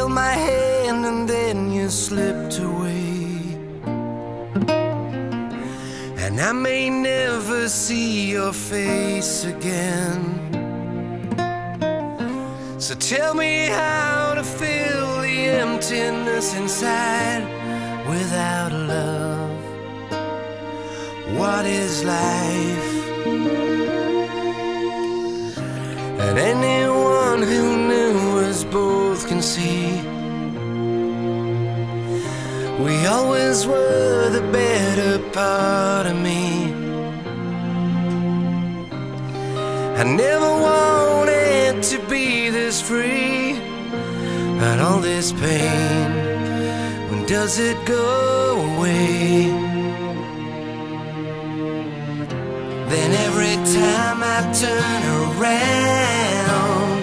held my hand and then you slipped away. And I may never see your face again. So tell me how to fill the emptiness inside without love. What is life? And anyone who knew us both can see we always were the better part of me. I never wanted to be this free, and all this pain, when does it go away? Then every time I turn around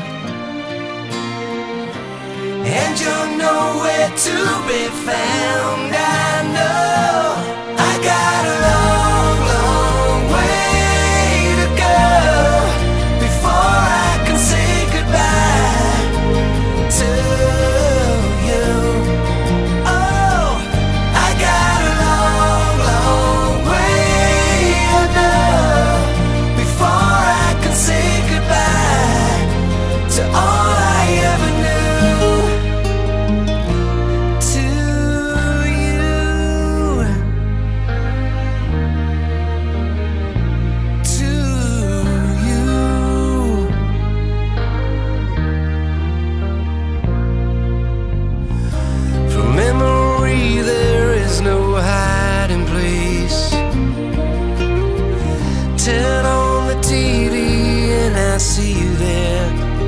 and you're nowhere to be found, I know I got a long, long way to go before I can say goodbye to you. Oh, I got a long, long way to go before I can say goodbye to all I ever knew. Turn on the TV and I see you there.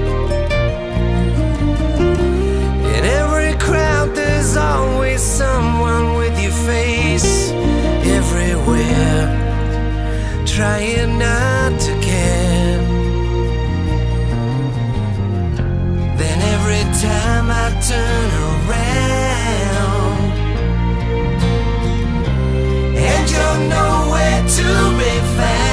In every crowd there's always someone with your face everywhere, trying not to care. Then every time I turn around and you're nowhere to be found,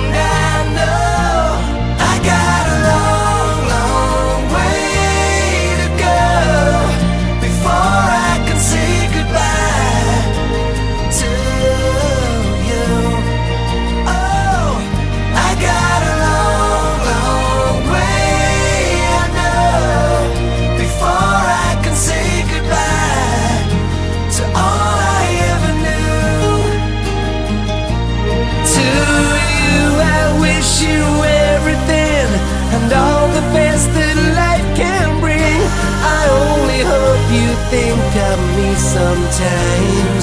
and all the best that life can bring. I only hope you think of me sometime.